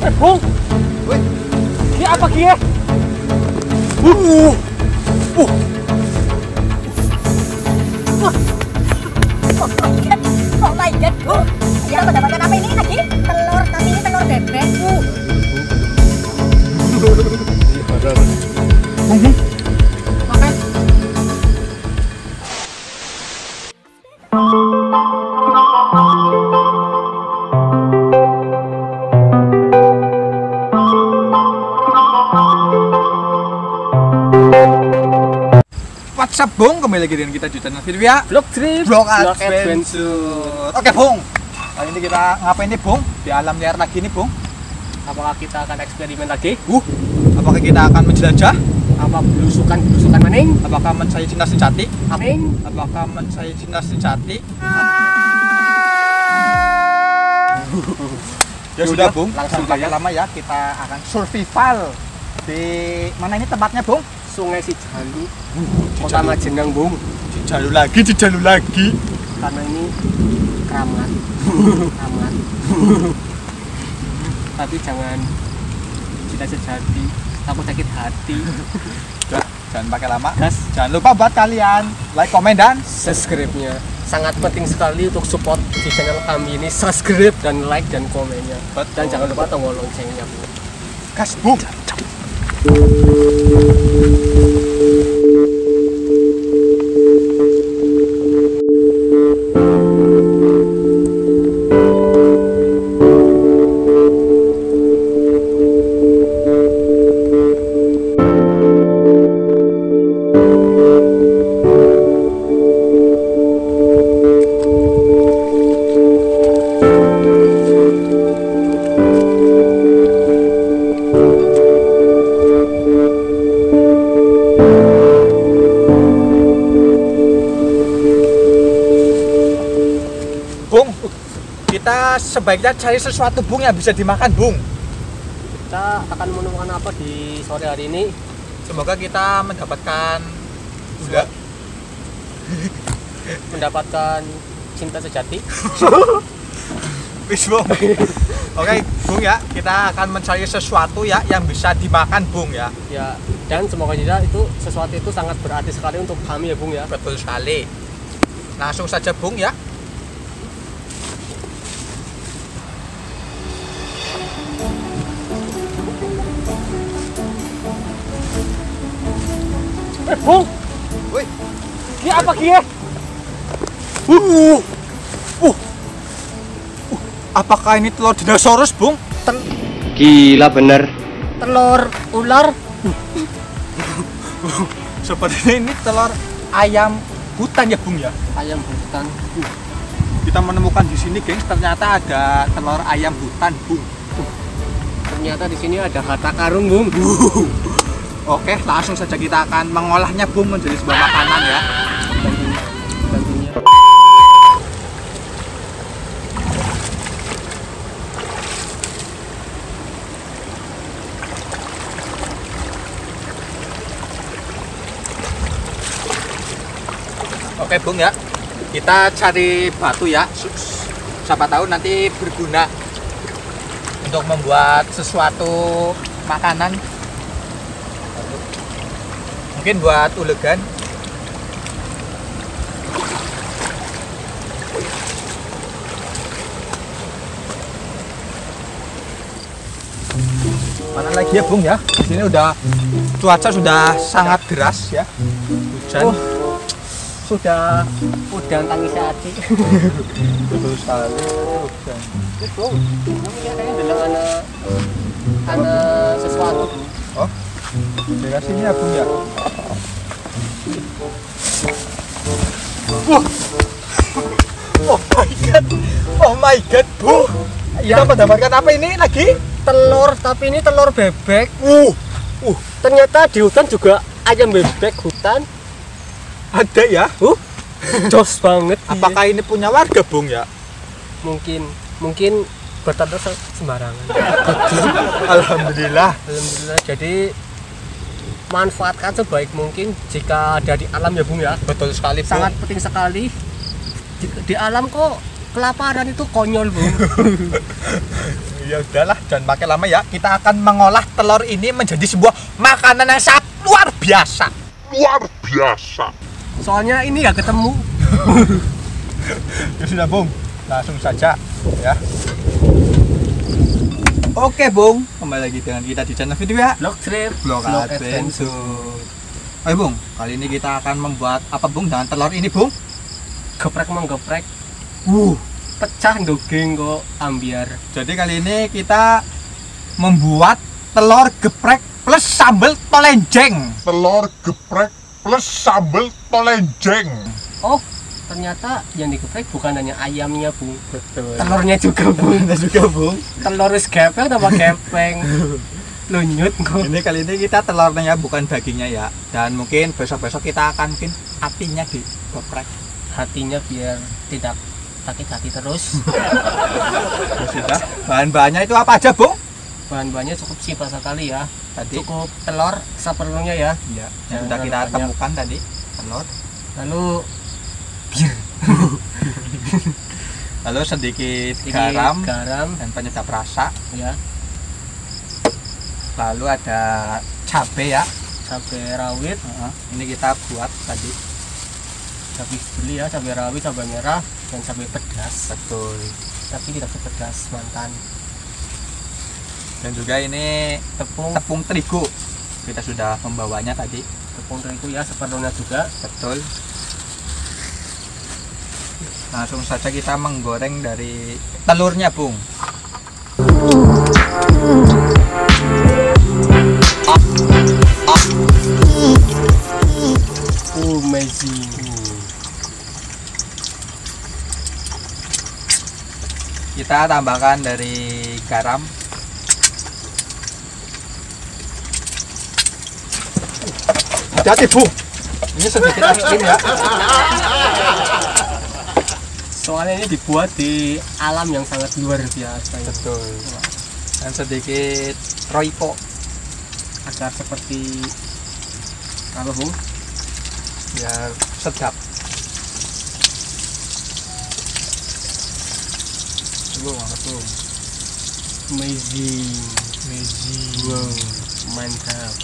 Bung, Woi, ini apa kia? uh, Oh my god, Bu. Kita mendapatkan apa ini lagi? Telur, tapi ini telur bebek, Bu. Makan. what's up Bung? Kembali lagi dengan kita di channel Firvia Vlog trip. Vlog Adventure. Oke Bung, kali ini kita ngapain nih Bung? Di alam liar lagi nih Bung. Apakah kita akan eksperimen lagi? Apakah kita akan menjelajah? Apa belusukan maning? Apakah mencari cinta sejati? Maning? Apakah mencari cinta sejati? Ya sudah Bung, langsung pakai saja. lama ya, kita akan survival di mana ini tempatnya Bung? Sungai Sijalu, Kota Majenang, Bung. Dijalu lagi. Karena ini keramat. Keramat. Tapi jangan cinta sejati, takut sakit hati. Udah, jangan pakai lama. Gas. Jangan lupa buat kalian like, komen dan Subscribe-nya sangat penting sekali untuk support di channel kami ini. Subscribe dan like dan komennya. Betul. Dan jangan lupa tombol loncengnya, Bu. gas Bung. Bung, kita sebaiknya cari sesuatu Bung yang bisa dimakan Bung. Kita akan menemukan apa di sore hari ini? Semoga kita mendapatkan gula. Mendapatkan cinta sejati. Wis Bung. Oke Bung ya, kita akan mencari sesuatu ya yang bisa dimakan Bung ya. Ya, dan semoga juga itu sesuatu itu sangat berarti sekali untuk kami ya, Bung ya. Betul sekali. Langsung saja Bung ya. Bung, Woi. ini apa kia? Apakah ini telur dinosaurus Bung? Gila bener. Telur ular. Sepertinya ini telur ayam hutan ya Bung ya. Ayam hutan. Kita menemukan di sini gengs, ternyata ada telur ayam hutan Bung. Ternyata di sini ada harta karun, Bung. Oke, langsung saja kita akan mengolahnya Bung menjadi sebuah makanan ya. Tentunya. Oke Bung ya, kita cari batu ya. Siapa tahu nanti berguna untuk membuat sesuatu makanan. Mungkin buat ulegan. Mana lagi ya Bung ya? Di sini udah cuaca sudah sangat deras ya. Hujan. Sudah tangis hati. Betul sekali. Hujan. Itu, ini kayaknya bilang anak sesuatu. Oh, daerah sini ya Bung ya. Oh my god Bung. Kita mendapatkan apa ini lagi? Telur, tapi ini telur bebek. Ternyata di hutan juga ayam bebek hutan. Ada ya? Jos banget. Apakah ini punya warga Bung ya? Mungkin bertanda sembarangan. Alhamdulillah. Alhamdulillah. Jadi manfaatkan sebaik mungkin jika ada di alam ya Bung ya. Betul sekali Bung. Sangat penting sekali. Di alam kok kelaparan itu konyol Bung. Ya udahlah, jangan pakai lama ya. Kita akan mengolah telur ini menjadi sebuah makanan yang sangat luar biasa. Luar biasa. Soalnya ini nggak ketemu. Ya sudah, Bung. Langsung saja ya. Oke, Bung. Kembali lagi dengan kita di channel video ya. Vlog trip, Vlog Adventure. Oke, Bung. Kali ini kita akan membuat apa, Bung, dengan telur ini, Bung? Geprek menggeprek. Pecah dogeng kok ambiar. Jadi kali ini kita membuat telur geprek plus sambal tolenjeng. Telur geprek plus sambal tolenjeng. Oh, ternyata yang digeprek bukan hanya ayamnya, Bung. Betul. Telurnya juga, Bung. juga, Bung. Telur wis gepeng tambah gepeng. Lunyut kok. Ini kali ini kita telurnya bukan dagingnya ya. Dan mungkin besok-besok kita akan mungkin hatinya digeprek. Hatinya biar tidak sakit hati terus. Ya sudah. Bahan-bahannya itu apa aja, Bung? Bahan-bahannya cukup simpel sekali ya. Tadi Cukup telur seperlunya ya. ya, yang Jangan sudah kita banyak. temukan tadi. Telur. Lalu sedikit garam garam dan penyedap rasa. ya, Lalu ada cabai ya. cabai rawit, Ini kita buat tadi. cabai beli ya, cabai rawit, cabai merah, dan cabai pedas. Betul. Tapi tidak sepedas mantan. Dan juga ini Tepung, tepung terigu. Kita sudah membawanya tadi. tepung terigu ya seperlunya juga. Betul. Langsung saja kita menggoreng dari telurnya, Bung. Amazing. Kita tambahkan dari garam. Hati-hati, Bung. Ini sedikit ekstrim ya. Soalnya ini dibuat di alam yang sangat luar biasa ya. Betul. Dan sedikit royco Agar seperti apa, Bung? biar sedap. Bung, Bung. Amazing. Amazing. Wow, mantap.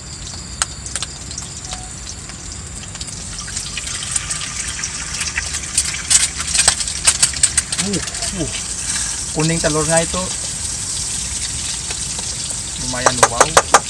Kuning telurnya itu lumayan wow.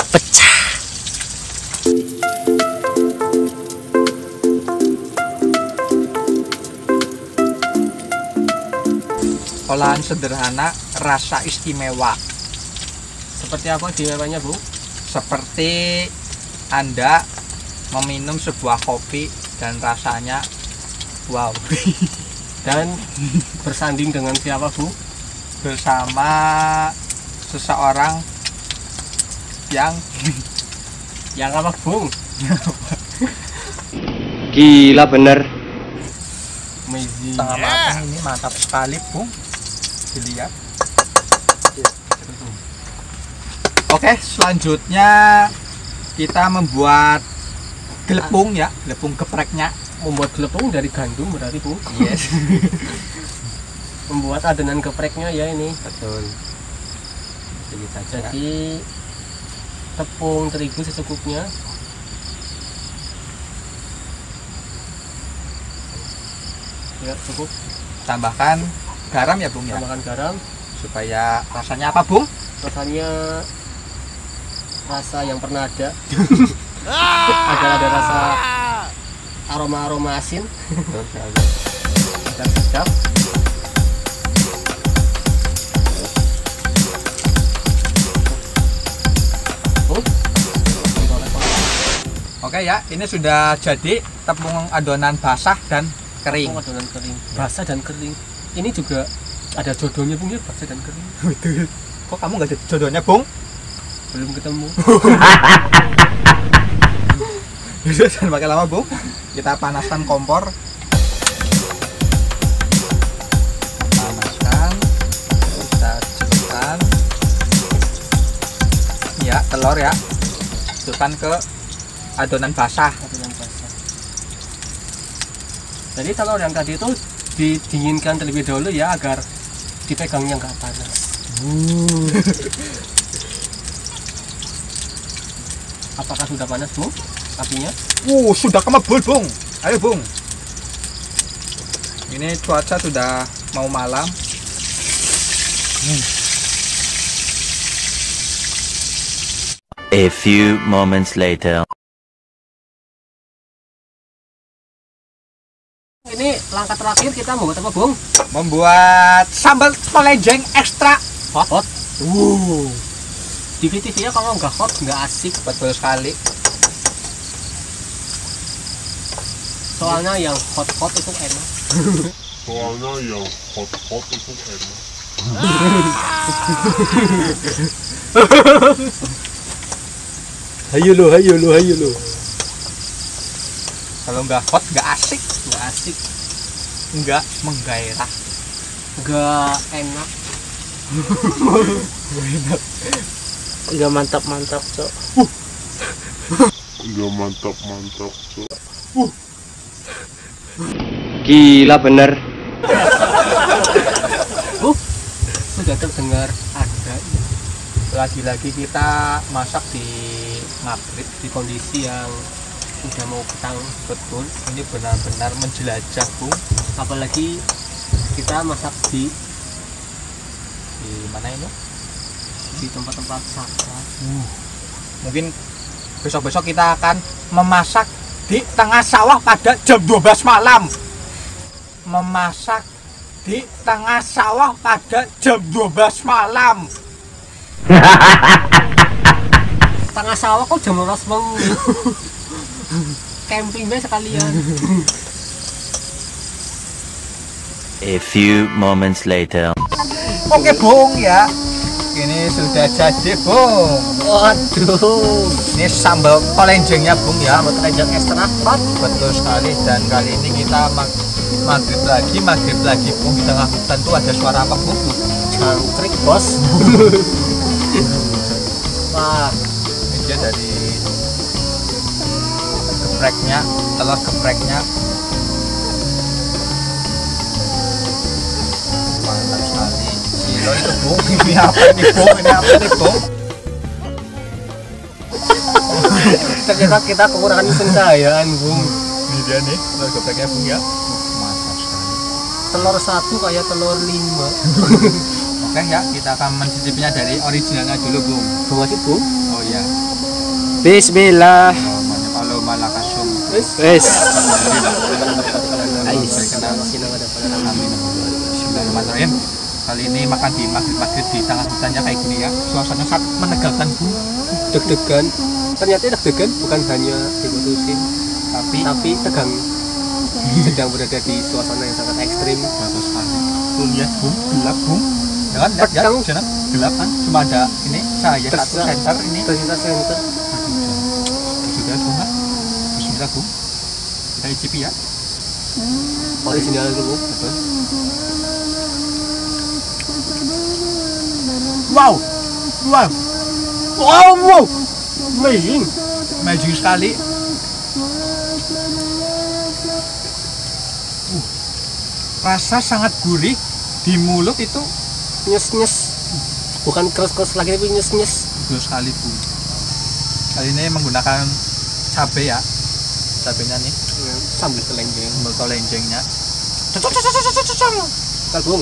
Olahan sederhana, rasa istimewa. Seperti apa dimewahnya, Bu? Seperti Anda meminum sebuah kopi dan rasanya wow. Dan bersanding dengan siapa, Bu? Bersama seseorang yang Yang apa, Bung? Gila bener. Amazing. setengah matang ini mantap sekali, Bung. Dilihat. Oke, selanjutnya kita membuat gelepung ya, gelepung gepreknya. Membuat gelepung dari gandum berarti, Bu? Yes. Membuat adonan gepreknya ya ini. Betul. Sedikit saja. Jadi tepung terigu secukupnya. Ya, cukup. Tambahkan garam ya, Bung ya, Tambahkan garam. supaya rasanya apa, Bung? Rasanya rasa yang pernah ada. Agar ada rasa aroma-aroma asin Betul sekali. dan sedap. Oke ya, ini sudah jadi tepung adonan basah dan kering. Tepung adonan kering, basah dan kering. Ini juga ada jodohnya, Bung, ya, basah dan kering. Betul. Kok kamu nggak ada jodohnya, Bung? Belum ketemu. Jangan pakai lama, Bung. Kita panaskan kompor. Panaskan. Kita celupkan. Ya, telur ya. Celupkan ke adonan basah. Adonan basah. Jadi telur yang tadi itu didinginkan terlebih dahulu ya, agar dipegangnya nggak panas. Apakah sudah panas, Bung? Apinya? Sudah kemebul, Bung. Ayo, Bung. Ini cuaca sudah mau malam. A few moments later. Ini langkah terakhir kita mau buat apa, Bung? Membuat sambal tolenjeng ekstra Hot. Di TV-nya kalau nggak hot nggak asik. betul sekali. Soalnya yang hot itu enak. Soalnya yang hot itu enak. Hayo lo. Kalau nggak hot nggak asik, Nggak asik, nggak menggairah. nggak enak. Enggak mantap-mantap, Cok. Enggak mantap, Cok. Gila bener. Sudah terdengar ada. Lagi-lagi kita masak di maghrib. Di kondisi yang udah mau petang, Betul, ini benar-benar menjelajah, Bung. apalagi kita masak di Mana ini? tempat-tempat sakra. Mungkin besok-besok kita akan memasak di tengah sawah pada jam 12 malam. Memasak di tengah sawah pada jam 12 malam. Tengah sawah kok jam 12 bengi. Camping be sekalian. A few moments later. Oke, Bung ya. Ini sudah jadi, Bung. Waduh. Ini sambal tolenjengnya, Bung ya. Sambal tolenjeng ekstra hot. Betul sekali. Dan kali ini kita maghrib lagi, Bung. Di tengah hutan tuh ada suara apa, Bung? Jangkrik, Bos. Wah, Ini dia dari gepreknya, telur gepreknya. Mantap sekali. Silo itu, Bung. Ini apa nih, Bung? ternyata kita kekurangan pencahayaan, Bung. Ini dia nih, telur gepreknya, Bung ya. Mantap sekali. Telur satu kayak telur 5. Oke ya, kita akan mencicipinya dari originalnya dulu, Bung. Bung aja, Bung. Oh iya. Bismillah. Kalau malakasum. Wes. Wes. Amin. Bismillahirrahmanirrahim. Kali ini makan di maghrib di tengah hutannya kayak gini ya. Suasana sangat menegangkan, Bung. Deg-degan. Ternyata deg-degan bukan hanya diputusin, tapi tegang. Sedang berada di suasana yang sangat ekstrim. Bagus sekali. Tuh lihat, Bung, gelap, Bung. Jangan lihat ya, Pedang. jangan gelap kan. Cuma ada ini cahaya satu Tersisa. senter ini. Ternyata center. Sudah, Bung. Bismillah, Bung. Kita icipi ya. Original dulu. Betul. Wow. Amazing. Amazing sekali. Rasa sangat gurih di mulut itu. Nyes-nyes. Bukan keras-keras lagi tapi nyes-nyes. Betul sekali, Bu. Kali ini menggunakan cabai ya. Cabainya nih, Sambil telenjeng. sambal tolenjengnya. Ntar, Bung.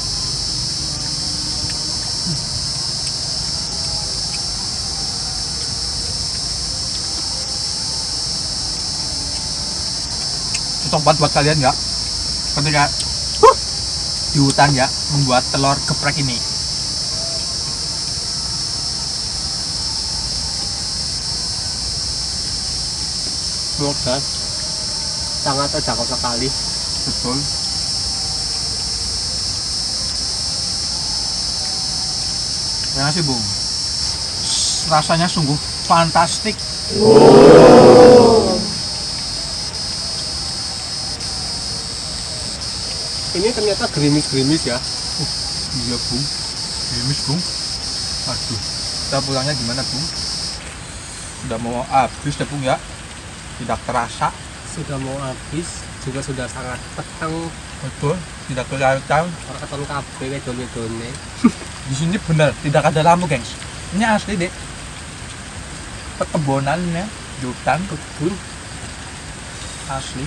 Cocok banget buat kalian ya. Ketika di hutan ya, membuat telur geprek ini. Semoga sangat terjangkau sekali. Betul. Terima kasih, Bung. Rasanya sungguh fantastik. Ini ternyata gerimis-gerimis ya. Iya, Bung. Gerimis, Bung. Aduh, kita pulangnya gimana, Bung? Sudah mau habis ya, Bung ya. Tidak terasa. Sudah mau habis, juga sudah sangat petang. Betul, tidak kelihatan. Orang keton kabeh wedon-wedone. Di sini benar tidak ada lampu, gengs. Ini asli deh. Perkebunannya, hutan, kebun asli.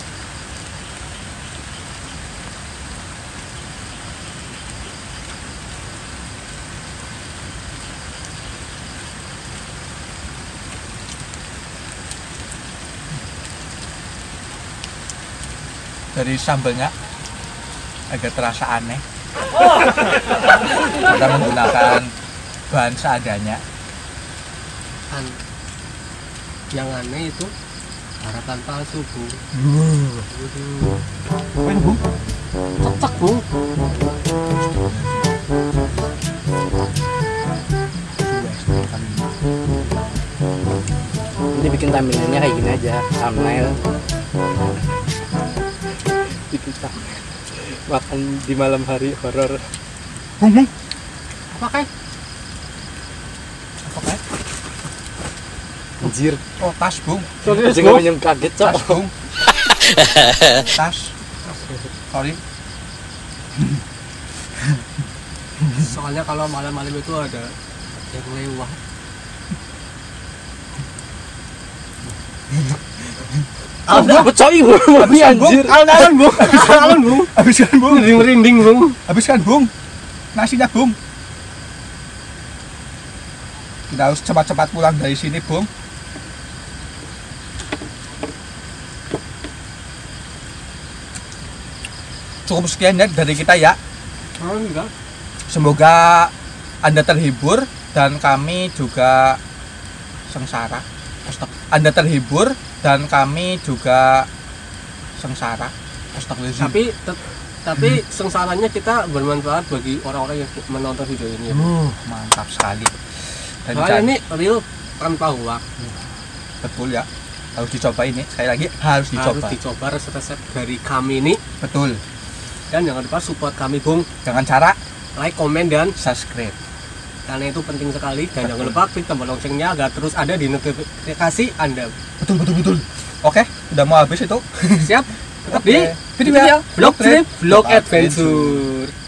Dari sambelnya agak terasa aneh. Kita menggunakan bahan seadanya. Yang aneh itu harapan palsu, Bu. Apa ini, Bung? Cocok, Bu. Nanti bikin thumbnailnya kayak gini aja, thumbnail. Bikin thumbnail. Makan di malam hari horor. Bung, Bung. Apa kayak? Apa kayak? Anjir. Oh, tas, Bung. Serius, Jangan Bu? yang kaget, Tas, Cok. Bung. Tas. Sorry. Soalnya kalau malam-malam itu ada yang lewat. Apa coy? Ini anjir. Alon, Bu. Alon, Bu. Habiskan, Bung. Merinding, Bu. Habiskan, Bung. Nasinya, Bung. Kita harus cepat-cepat pulang dari sini, Bung. Cukup sekian ya dari kita ya. Oh, enggak. Semoga Anda terhibur dan kami juga sengsara. Anda terhibur dan kami juga sengsara. Astagfirullahaladzim. Tapi sengsaranya kita bermanfaat bagi orang-orang yang menonton video ini. Mantap sekali. Dan Soalnya ini real tanpa hoax. betul ya. Harus dicoba ini. Sekali lagi harus dicoba. Harus dicoba resep-resep dari kami ini. Betul. Dan jangan lupa support kami, Bung. Dengan cara Like, komen, dan subscribe. karena itu penting sekali. Dan jangan lupa klik tombol loncengnya agar terus ada di notifikasi Anda. Betul. Oke, udah mau habis itu. Siap? Tetap Oke. di video Vlog Trip, Vlog Adventure.